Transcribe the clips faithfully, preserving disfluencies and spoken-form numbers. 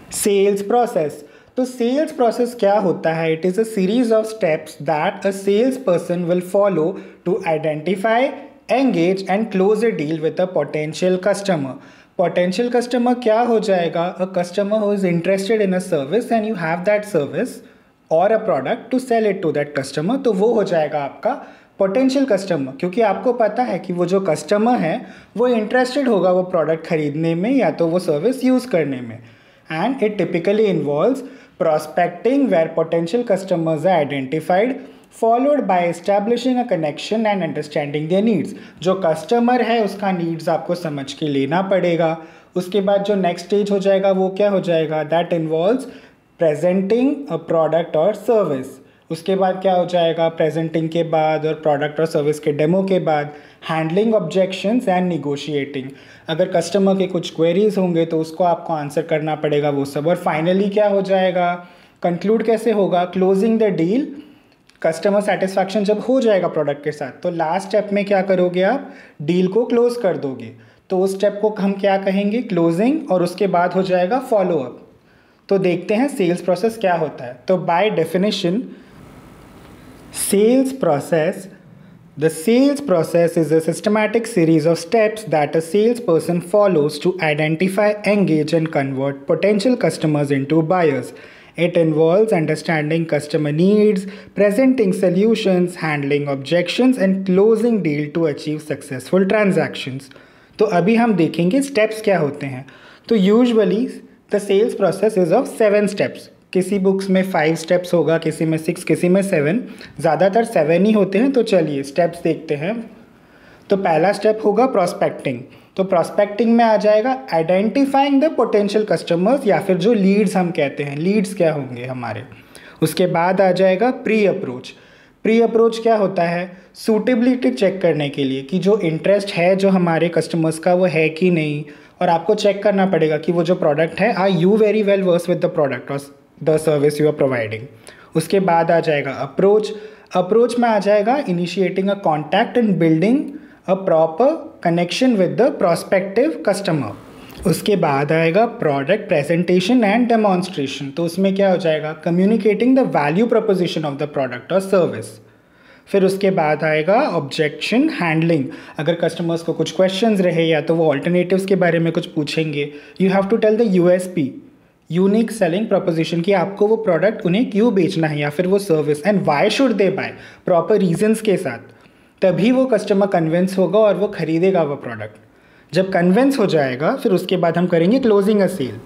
Sales process. तो sales process क्या होता है? It is a series of steps that a sales person will follow to identify, engage and close a deal with a potential customer. Potential customer क्या हो जाएगा? A customer who is interested in a service and you have that service और a product to sell it to that customer, तो वो हो जाएगा आपका potential customer, क्योंकि आपको पता है कि वो जो कस्टमर है वो इंटरेस्टेड होगा वो प्रोडक्ट खरीदने में या तो वो सर्विस यूज़ करने में। And it typically involves prospecting where potential customers are identified, followed by establishing a connection and understanding their needs। जो कस्टमर है उसका नीड्स आपको समझ के लेना पड़ेगा। उसके बाद जो नेक्स्ट स्टेज हो जाएगा वो क्या हो जाएगा? That involves presenting a product और सर्विस। उसके बाद क्या हो जाएगा? प्रेजेंटिंग के बाद और प्रोडक्ट और सर्विस के डेमो के बाद हैंडलिंग ऑब्जेक्शंस एंड निगोशिएटिंग। अगर कस्टमर के कुछ क्वेरीज होंगे तो उसको आपको आंसर करना पड़ेगा वो सब। और फाइनली क्या हो जाएगा? कंक्लूड कैसे होगा? Closing the deal. Customer satisfaction जब हो जाएगा प्रोडक्ट के साथ तो लास्ट स्टेप में क्या करोगे? आप डील को क्लोज कर दोगे। तो उस स्टेप को हम क्या कहेंगे? क्लोजिंग। और उसके बाद हो जाएगा फॉलो अप। तो देखते हैं सेल्स प्रोसेस क्या होता है। तो by definition sales process, the sales process is a systematic series of steps that a salesperson follows to identify, engage and convert potential customers into buyers. It involves understanding customer needs, presenting solutions, handling objections and closing deal to achieve successful transactions. तो अभी हम देखेंगे steps क्या होते हैं। तो usually the sales process is of seven steps। किसी books में फाइव स्टेप्स होगा, किसी में सिक्स, किसी में सेवन, ज़्यादातर सेवन ही होते हैं। तो चलिए स्टेप्स देखते हैं। तो पहला स्टेप होगा प्रोस्पेक्टिंग। तो प्रोस्पेक्टिंग में आ जाएगा आइडेंटिफाइंग द पोटेंशियल कस्टमर्स, या फिर जो लीड्स हम कहते हैं। लीड्स क्या होंगे हमारे? उसके बाद आ जाएगा प्री अप्रोच। प्री अप्रोच क्या होता है? सूटेबिलिटी चेक करने के लिए कि जो इंटरेस्ट है जो हमारे कस्टमर्स का वो है कि नहीं, और आपको चेक करना पड़ेगा कि वो जो प्रोडक्ट है, are you very well versed with the product और the service you are providing. उसके बाद आ जाएगा अप्रोच। अप्रोच में आ जाएगा initiating a contact and building a proper connection with the prospective customer. उसके बाद आएगा प्रोडक्ट प्रेजेंटेशन एंड डेमोन्स्ट्रेशन। तो उसमें क्या हो जाएगा? Communicating the value proposition of the product और सर्विस। फिर उसके बाद आएगा ऑब्जेक्शन हैंडलिंग। अगर कस्टमर्स को कुछ क्वेश्चंस रहे या तो वो ऑल्टरनेटिव्स के बारे में कुछ पूछेंगे, you have to tell the USP, unique selling proposition, कि आपको वो प्रोडक्ट उन्हें क्यों बेचना है या फिर वो service, and why should they buy, proper reasons के साथ। तभी वो कस्टमर कन्विंस होगा और वो खरीदेगा वो प्रोडक्ट। जब कन्विंस हो जाएगा फिर उसके बाद हम करेंगे closing a sale.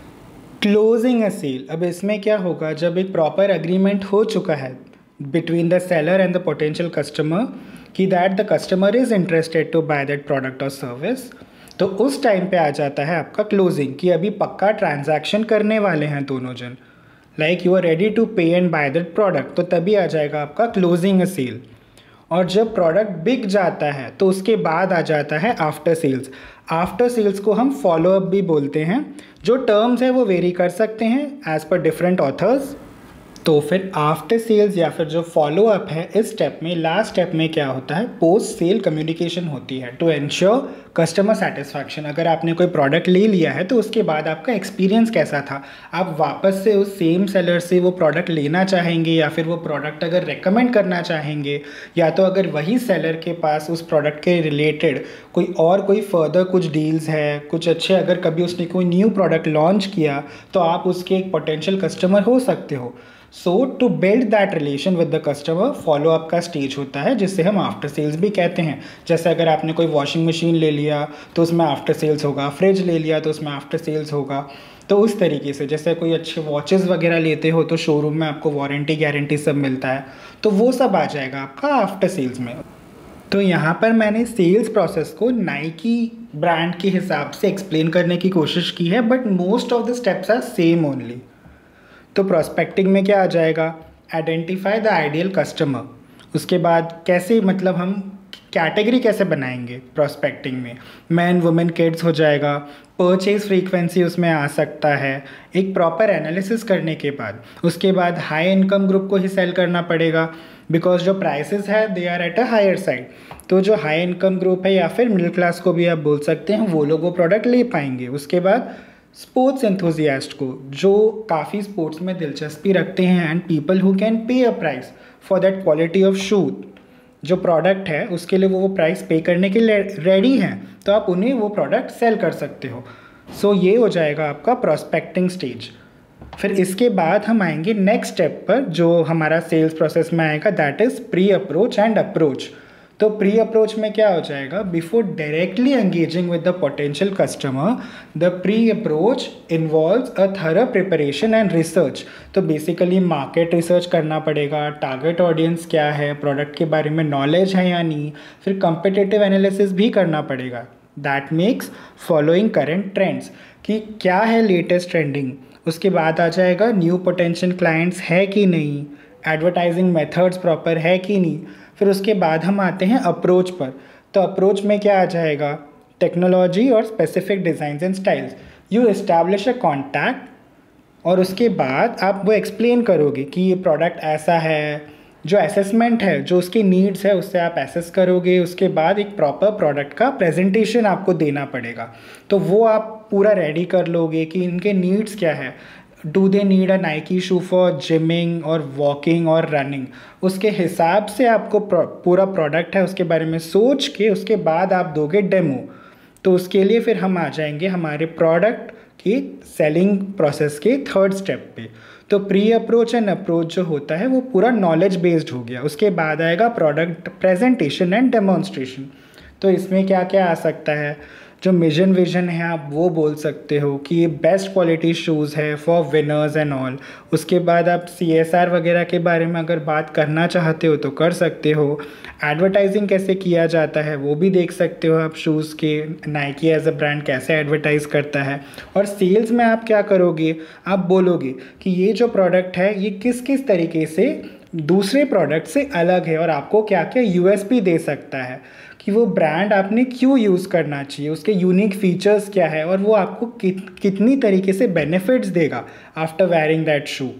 Closing a sale, अब इसमें क्या होगा? जब एक प्रॉपर एग्रीमेंट हो चुका है between the seller and the potential customer कि that the customer is interested to buy that product और सर्विस, तो उस टाइम पे आ जाता है आपका क्लोजिंग, कि अभी पक्का ट्रांजैक्शन करने वाले हैं दोनों जन, like you are ready to pay and buy that product. तो तभी आ जाएगा आपका क्लोजिंग अ सेल। और जब प्रोडक्ट बिक जाता है तो उसके बाद आ जाता है आफ्टर सेल्स। आफ्टर सेल्स को हम फॉलो अप भी बोलते हैं। जो टर्म्स है वो वेरी कर सकते हैं एज पर डिफरेंट ऑथर्स। तो फिर आफ्टर सेल्स या फिर जो फॉलो अप है, इस स्टेप में लास्ट स्टेप में क्या होता है? पोस्ट सेल कम्युनिकेशन होती है टू एंश्योर कस्टमर सेटिस्फैक्शन। अगर आपने कोई प्रोडक्ट ले लिया है तो उसके बाद आपका एक्सपीरियंस कैसा था, आप वापस से उस सेम सेलर से वो प्रोडक्ट लेना चाहेंगे या फिर वो प्रोडक्ट अगर रेकमेंड करना चाहेंगे, या तो अगर वही सेलर के पास उस प्रोडक्ट के रिलेटेड कोई और कोई फर्दर कुछ डील्स है, कुछ अच्छे, अगर कभी उसने कोई न्यू प्रोडक्ट लॉन्च किया तो आप उसके एक पोटेंशियल कस्टमर हो सकते हो। So to build that relation with the customer, follow up का स्टेज होता है जिससे हम आफ्टर सेल्स भी कहते हैं। जैसे अगर आपने कोई वॉशिंग मशीन ले लिया तो उसमें आफ्टर सेल्स होगा, फ्रिज ले लिया तो उसमें आफ्टर सेल्स होगा। तो उस तरीके से जैसे कोई अच्छे वॉचेस वगैरह लेते हो तो शोरूम में आपको वारंटी गारंटी सब मिलता है, तो वो सब आ जाएगा आपका आफ्टर सेल्स में। तो यहाँ पर मैंने सेल्स प्रोसेस को नाइकी ब्रांड के हिसाब से एक्सप्लेन करने की कोशिश की है, but most of the steps are same only. तो प्रोस्पेक्टिंग में क्या आ जाएगा? Identify the ideal customer. उसके बाद कैसे, मतलब हम कैटेगरी कैसे बनाएंगे प्रोस्पेक्टिंग में? मैन, वुमेन, किड्स हो जाएगा। परचेज फ्रीक्वेंसी उसमें आ सकता है। एक प्रॉपर एनालिसिस करने के बाद उसके बाद हाई इनकम ग्रुप को ही सेल करना पड़ेगा, बिकॉज जो प्राइसेस है they are at a higher side. तो जो हाई इनकम ग्रुप है या फिर मिडिल क्लास को भी आप बोल सकते हैं, वो लोग वो प्रोडक्ट ले पाएंगे। उसके बाद स्पोर्ट्स एंथुजियास्ट को, जो काफ़ी स्पोर्ट्स में दिलचस्पी रखते हैं, and people who can pay a price for that quality of shoe, जो प्रोडक्ट है उसके लिए वो वो प्राइस पे करने के लिए रेडी हैं, तो आप उन्हें वो प्रोडक्ट सेल कर सकते हो। सो so, ये हो जाएगा आपका प्रोस्पेक्टिंग स्टेज। फिर इसके बाद हम आएंगे नेक्स्ट स्टेप पर, जो हमारा सेल्स प्रोसेस में आएगा, that is pre approach and approach. तो प्री अप्रोच में क्या हो जाएगा, before directly engaging with the potential customer, the pre approach involves a thorough preparation and research. तो बेसिकली मार्केट रिसर्च करना पड़ेगा, टारगेट ऑडियंस क्या है, प्रोडक्ट के बारे में नॉलेज है या नहीं, फिर कंपिटिटिव एनालिसिस भी करना पड़ेगा। That makes following current trends, कि क्या है लेटेस्ट ट्रेंडिंग। उसके बाद आ जाएगा न्यू पोटेंशियल क्लाइंट्स है कि नहीं, एडवर्टाइजिंग मेथड्स प्रॉपर है कि नहीं। फिर उसके बाद हम आते हैं अप्रोच पर। तो अप्रोच में क्या आ जाएगा, टेक्नोलॉजी और specific designs and styles. You establish a contact, और उसके बाद आप वो एक्सप्लेन करोगे कि ये प्रोडक्ट ऐसा है, जो असेसमेंट है, जो उसकी नीड्स है उससे आप एसेस करोगे। उसके बाद एक प्रॉपर प्रोडक्ट का प्रेजेंटेशन आपको देना पड़ेगा, तो वो आप पूरा रेडी कर लोगे कि इनके नीड्स क्या है। Do they need a Nike shoe for gymming और वॉकिंग और रनिंग, उसके हिसाब से आपको प्रो, पूरा प्रोडक्ट है उसके बारे में सोच के उसके बाद आप दोगे डेमो। तो उसके लिए फिर हम आ जाएंगे हमारे प्रोडक्ट की सेलिंग प्रोसेस के थर्ड स्टेप पे। तो प्री अप्रोच एंड अप्रोच जो होता है वो पूरा नॉलेज बेस्ड हो गया। उसके बाद आएगा प्रोडक्ट प्रेजेंटेशन एंड डेमोन्स्ट्रेशन। तो इसमें क्या क्या आ सकता है, जो मिशन विजन है आप वो बोल सकते हो कि ये बेस्ट क्वालिटी शूज़ है फॉर विनर्स एंड ऑल। उसके बाद आप सी एस आर वगैरह के बारे में अगर बात करना चाहते हो तो कर सकते हो। एडवर्टाइजिंग कैसे किया जाता है वो भी देख सकते हो आप, शूज़ के नाइकी एज अ ब्रांड कैसे एडवर्टाइज़ करता है। और सेल्स में आप क्या करोगे, आप बोलोगे कि ये जो प्रोडक्ट है ये किस किस तरीके से दूसरे प्रोडक्ट से अलग है और आपको क्या क्या यू एस पी दे सकता है, कि वो ब्रांड आपने क्यों यूज़ करना चाहिए, उसके यूनिक फीचर्स क्या है, और वो आपको कित कितनी तरीके से बेनिफिट्स देगा after wearing that shoe.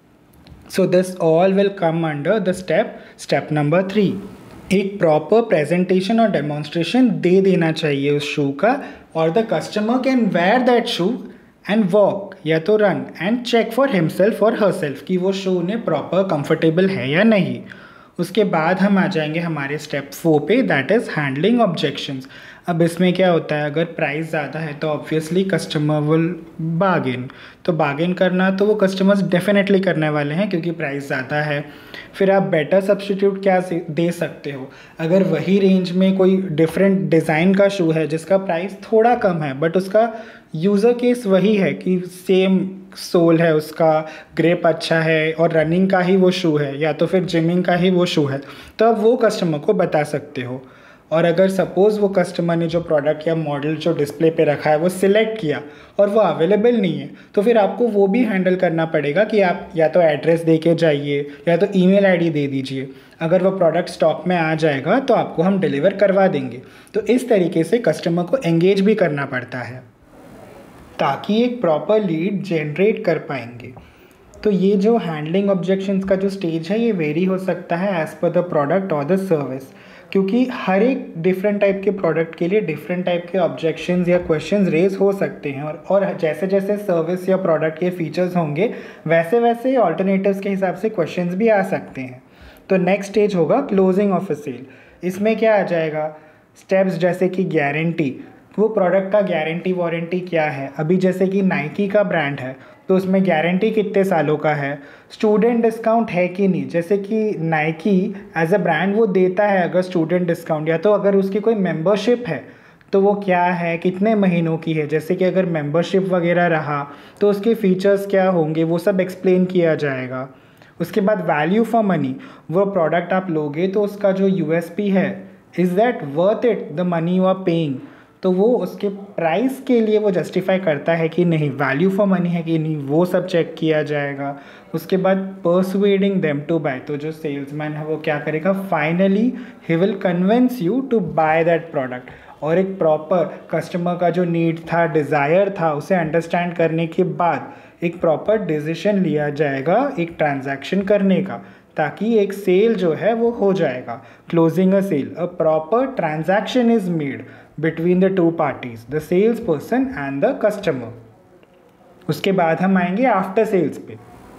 So this all will come under the step step number three. एक प्रॉपर प्रेजेंटेशन और डेमोन्स्ट्रेशन दे देना चाहिए उस शू का, और the customer can wear that shoe and walk या तो run and check for himself और हरसेल्फ कि वो शू उन्हें प्रॉपर कंफर्टेबल है या नहीं। उसके बाद हम आ जाएंगे हमारे स्टेप फोर पे, दैट इज़ हैंडलिंग ऑब्जेक्शंस। अब इसमें क्या होता है, अगर प्राइस ज़्यादा है तो ऑब्वियसली कस्टमर विल बार्गेन। तो बार्गेन करना तो वो कस्टमर्स डेफिनेटली करने वाले हैं क्योंकि प्राइस ज़्यादा है। फिर आप बेटर सब्स्टिट्यूट क्या दे सकते हो, अगर वही रेंज में कोई डिफरेंट डिज़ाइन का शू है जिसका प्राइस थोड़ा कम है बट उसका यूज़र केस वही है कि सेम सोल है, उसका ग्रिप अच्छा है और रनिंग का ही वो शू है या तो फिर जिमिंग का ही वो शू है, तो आप वो कस्टमर को बता सकते हो। और अगर सपोज़ वो कस्टमर ने जो प्रोडक्ट या मॉडल जो डिस्प्ले पे रखा है वो सिलेक्ट किया और वो अवेलेबल नहीं है, तो फिर आपको वो भी हैंडल करना पड़ेगा कि आप या तो एड्रेस दे के जाइए या तो ईमेल आईडी दे दीजिए। अगर वो प्रोडक्ट स्टॉक में आ जाएगा तो आपको हम डिलीवर करवा देंगे। तो इस तरीके से कस्टमर को एंगेज भी करना पड़ता है ताकि एक प्रॉपर लीड जनरेट कर पाएंगे। तो ये जो हैंडलिंग ऑब्जेक्शंस का जो स्टेज है ये वेरी हो सकता है एज़ पर द प्रोडक्ट और द सर्विस, क्योंकि हर एक डिफरेंट टाइप के प्रोडक्ट के लिए डिफरेंट टाइप के ऑब्जेक्शंस या क्वेश्चंस रेज हो सकते हैं। और और जैसे जैसे सर्विस या प्रोडक्ट के फीचर्स होंगे वैसे वैसे ऑल्टरनेटिव्स के हिसाब से क्वेश्चंस भी आ सकते हैं। तो नेक्स्ट स्टेज होगा क्लोजिंग ऑफ अ सेल। इसमें क्या आ जाएगा, स्टेप्स जैसे कि गारंटी, वो प्रोडक्ट का गारंटी वारंटी क्या है। अभी जैसे कि नाइकी का ब्रांड है तो उसमें गारंटी कितने सालों का है, स्टूडेंट डिस्काउंट है कि नहीं। जैसे कि नाइकी एज अ ब्रांड वो देता है अगर स्टूडेंट डिस्काउंट, या तो अगर उसकी कोई मेंबरशिप है तो वो क्या है, कितने महीनों की है। जैसे कि अगर मेंबरशिप वगैरह रहा तो उसके फीचर्स क्या होंगे वो सब एक्सप्लेन किया जाएगा। उसके बाद वैल्यू फॉर मनी, वो प्रोडक्ट आप लोगे तो उसका जो यू एस पी है, is that worth it the money you are paying, तो वो उसके प्राइस के लिए वो जस्टिफाई करता है कि नहीं, वैल्यू फॉर मनी है कि नहीं, वो सब चेक किया जाएगा। उसके बाद परसुएडिंग देम टू बाय, तो जो सेल्समैन है वो क्या करेगा, finally he will convince you to buy that product. और एक प्रॉपर कस्टमर का जो नीड था, डिज़ायर था, उसे अंडरस्टैंड करने के बाद एक प्रॉपर डिसीजन लिया जाएगा एक ट्रांजैक्शन करने का, ताकि एक सेल जो है वो हो जाएगा। Closing a sale, a proper transaction is made between the two parties, the salesperson and the customer. उसके बाद हम आएंगे आफ्टर सेल्स पे।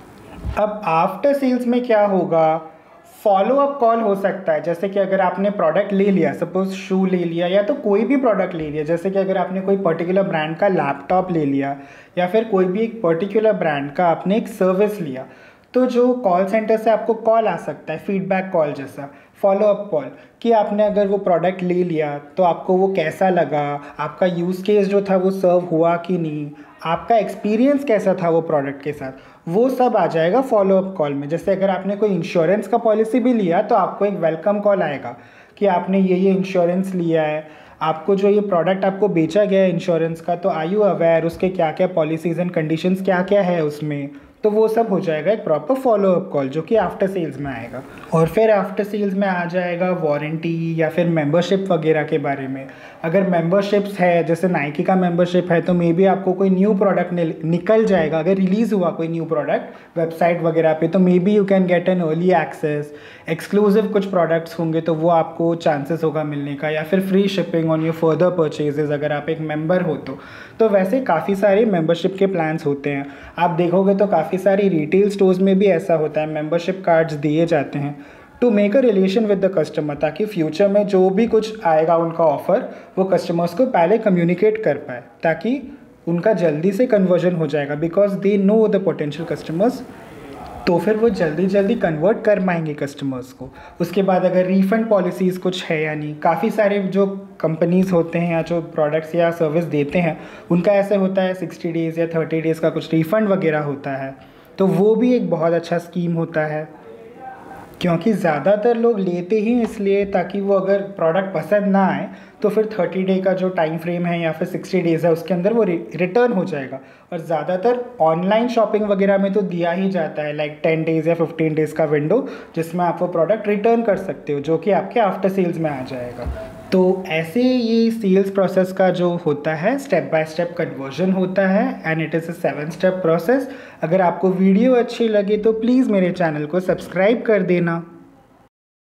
अब आफ्टर सेल्स में क्या होगा, फॉलो अप कॉल हो सकता है। जैसे कि अगर आपने प्रोडक्ट ले लिया, सपोज शू ले लिया या तो कोई भी प्रोडक्ट ले लिया, जैसे कि अगर आपने कोई पर्टिकुलर ब्रांड का लैपटॉप ले लिया या फिर कोई भी एक पर्टिकुलर ब्रांड का आपने एक सर्विस लिया, तो जो कॉल सेंटर से आपको कॉल आ सकता है, फीडबैक कॉल जैसा, फॉलो अप कॉल, कि आपने अगर वो प्रोडक्ट ले लिया तो आपको वो कैसा लगा, आपका यूज़ केस जो था वो सर्व हुआ कि नहीं, आपका एक्सपीरियंस कैसा था वो प्रोडक्ट के साथ, वो सब आ जाएगा फॉलो अप कॉल में। जैसे अगर आपने कोई इंश्योरेंस का पॉलिसी भी लिया तो आपको एक वेलकम कॉल आएगा कि आपने ये ये इंश्योरेंस लिया है, आपको जो ये प्रोडक्ट आपको बेचा गया है इंश्योरेंस का, तो आर यू अवेयर उसके क्या क्या पॉलिसीज़ एंड कंडीशंस क्या क्या है उसमें, तो वो सब हो जाएगा एक प्रॉपर फॉलो अप कॉल जो कि आफ्टर सेल्स में आएगा। और फिर आफ्टर सेल्स में आ जाएगा वारंटी या फिर मेंबरशिप वगैरह के बारे में। अगर मेंबरशिप्स है, जैसे नाइकी का मेंबरशिप है, तो मे बी आपको कोई न्यू प्रोडक्ट निकल जाएगा, अगर रिलीज़ हुआ कोई न्यू प्रोडक्ट वेबसाइट वगैरह पे, तो maybe you can get an early access, exclusive कुछ प्रोडक्ट्स होंगे तो वो आपको चांसेस होगा मिलने का, या फिर free shipping on your further purchases अगर आप एक मेंबर हो तो। तो वैसे काफ़ी सारे मेंबरशिप के प्लान्स होते हैं। आप देखोगे तो काफ़ी सारी रिटेल स्टोर्स में भी ऐसा होता है, मेंबरशिप कार्ड्स दिए जाते हैं to make a relation with the customer, ताकि फ्यूचर में जो भी कुछ आएगा उनका ऑफ़र वो कस्टमर्स को पहले कम्युनिकेट कर पाए, ताकि उनका जल्दी से कन्वर्जन हो जाएगा, because they know the potential customers, तो फिर वो जल्दी जल्दी कन्वर्ट कर पाएंगे कस्टमर्स को। उसके बाद अगर रिफ़ंड पॉलिसीज़ कुछ है, यानी काफ़ी सारे जो कंपनीज़ होते हैं या जो प्रोडक्ट्स या सर्विस देते हैं उनका ऐसे होता है सिक्सटी डेज़ या थर्टी डेज़ का कुछ रिफ़ंड वगैरह होता है, तो वो भी एक बहुत अच्छा स्कीम होता है, क्योंकि ज़्यादातर लोग लेते ही इसलिए ताकि वो अगर प्रोडक्ट पसंद ना आए तो फिर थर्टी डे का जो टाइम फ्रेम है या फिर सिक्सटी डेज़ है उसके अंदर वो रिटर्न हो जाएगा। और ज़्यादातर ऑनलाइन शॉपिंग वगैरह में तो दिया ही जाता है लाइक टेन डेज़ या फिफ्टीन डेज़ का विंडो, जिसमें आप वो प्रोडक्ट रिटर्न कर सकते हो, जो कि आपके आफ्टर सेल्स में आ जाएगा। तो ऐसे ये सेल्स प्रोसेस का जो होता है स्टेप बाय स्टेप कन्वर्जन होता है, and it is a seven step process. अगर आपको वीडियो अच्छी लगे तो प्लीज़ मेरे चैनल को सब्सक्राइब कर देना।